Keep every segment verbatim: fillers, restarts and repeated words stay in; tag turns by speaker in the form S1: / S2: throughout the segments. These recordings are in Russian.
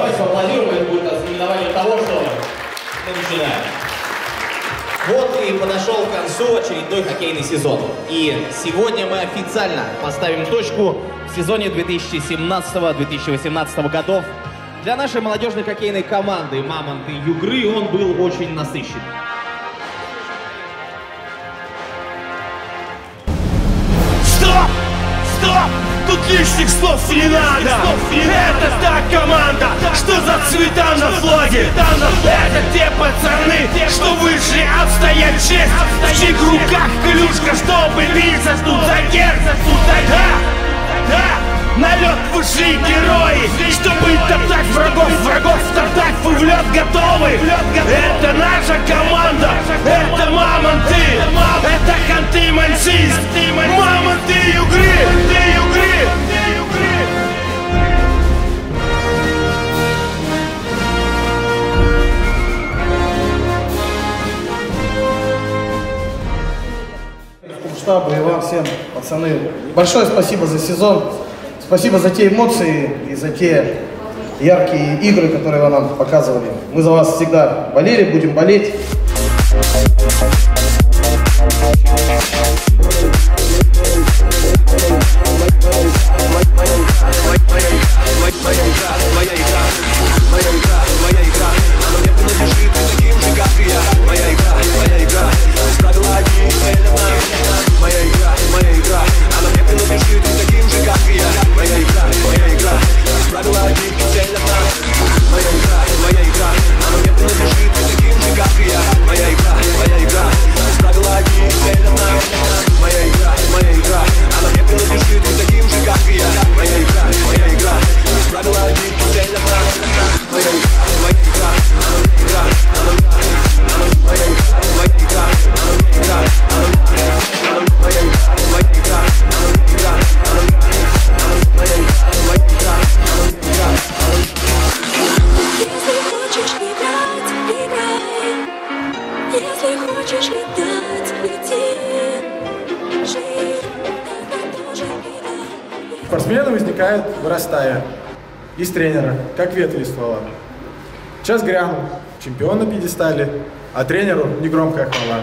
S1: Давайте поаплодируем, это будет ознаменование того, что мы начинаем. Вот и подошел к концу очередной хоккейный сезон. И сегодня мы официально поставим точку в сезоне две тысячи семнадцатого — две тысячи восемнадцатого годов. Для нашей молодежной хоккейной команды «Мамонты Югры» он был очень насыщен.
S2: Стоп! Стоп! Тут лишних слов не надо! Это та команда, что за цвета на флаге! Это те пацаны, что вышли отстоять честь! В чьих руках клюшка, чтобы биться тут за герб! Да! Да! На лед вышли герои, чтобы топтать врагов, врагов топтать вы в лед готовы! Это наша команда, это Мамонты! Это Ханты-Мансийск! Мамонты Югры!
S3: Штабу и вам всем, пацаны, большое спасибо за сезон, спасибо за те эмоции и за те яркие игры, которые вы нам показывали. Мы за вас всегда болели, будем болеть.
S4: Спортсмены возникают, вырастая из тренера, как ветви из ствола. Час грянул, чемпион на пьедестале, а тренеру негромкая хвала.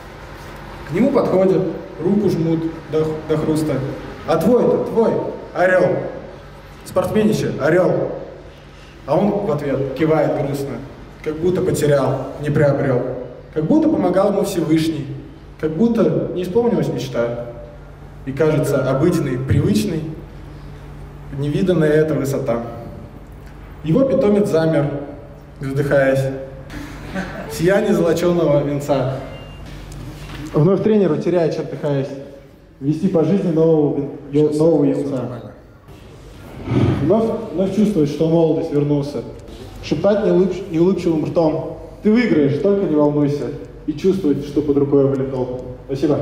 S4: К нему подходят, руку жмут до, до хруста. А твой-то, твой, орел, спортсменище, орел. А он в ответ кивает грустно, как будто потерял, не приобрел. Как будто помогал ему Всевышний, как будто не исполнилась мечта. И кажется обыденной, привычной, невиданная эта высота. Его питомец замер, вздыхаясь, в сиянии золоченого венца. Вновь тренеру, теряя, чертыхаясь, вести по жизни нового, нового юнца. Вновь, вновь чувствовать, что молодость вернулся. Шептать неулыбчивым ртом: ты выиграешь, только не волнуйся. И чувствовать, что под рукой валидол. Спасибо.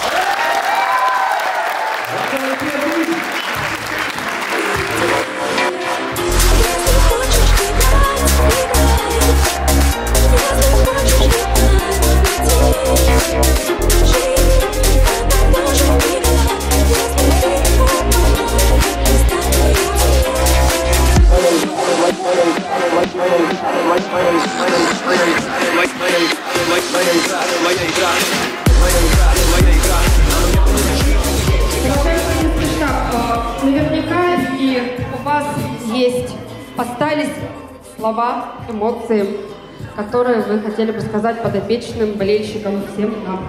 S5: Наверняка и у вас есть, остались слова, эмоции, которые вы хотели бы сказать подопечным, болельщикам, всем нам.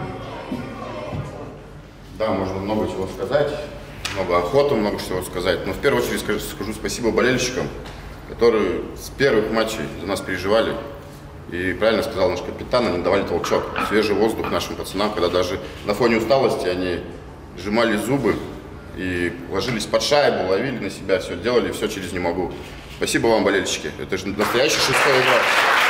S6: Да, можно много чего сказать, много охоты, много чего сказать. Но в первую очередь скажу, скажу спасибо болельщикам, которые с первых матчей за нас переживали. И правильно сказал наш капитан, они давали толчок, свежий воздух нашим пацанам, когда даже на фоне усталости они сжимали зубы и ложились под шайбу, ловили на себя, все делали, все через «не могу». Спасибо вам, болельщики. Это же настоящий шестой игра.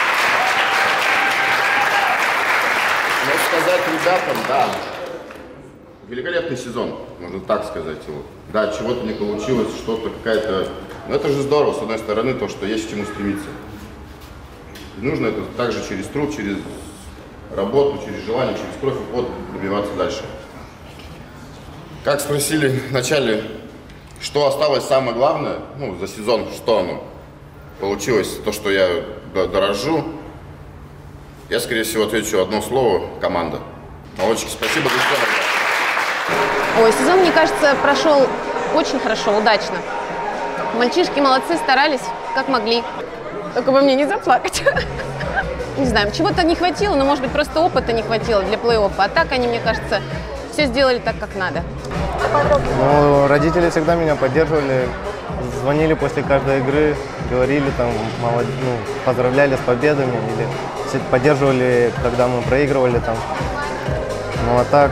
S6: Но сказать ребятам, да, великолепный сезон, можно так сказать его. Да, чего-то не получилось, что-то какая-то... Но это же здорово, с одной стороны, то, что есть к чему стремиться. И нужно это также через труд, через работу, через желание, через кровь и пот добиваться дальше. Как спросили вначале, что осталось самое главное, ну, за сезон, что оно? получилось то, что я дорожу. Я, скорее всего, отвечу одно слово – команда. Молодчики, спасибо за все.
S7: Ой, сезон, мне кажется, прошел очень хорошо, удачно. Мальчишки молодцы, старались, как могли. Только бы мне не заплакать. Не знаю, чего-то не хватило, но, может быть, просто опыта не хватило для плей-оффа. А так они, мне кажется, все сделали так, как надо.
S8: Ну, родители всегда меня поддерживали, звонили после каждой игры, говорили, там, молод... ну, поздравляли с победами или поддерживали, когда мы проигрывали там. Ну а так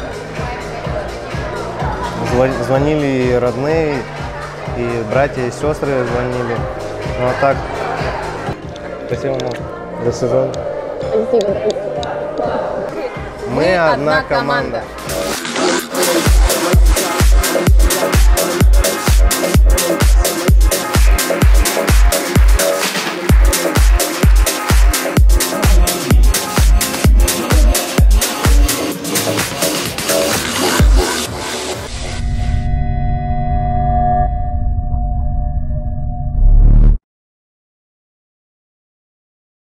S8: звонили и родные, и братья, и сестры звонили. Ну а так, спасибо вам за сезон.
S7: Мы,
S8: Мы одна
S7: одна команда.
S8: команда.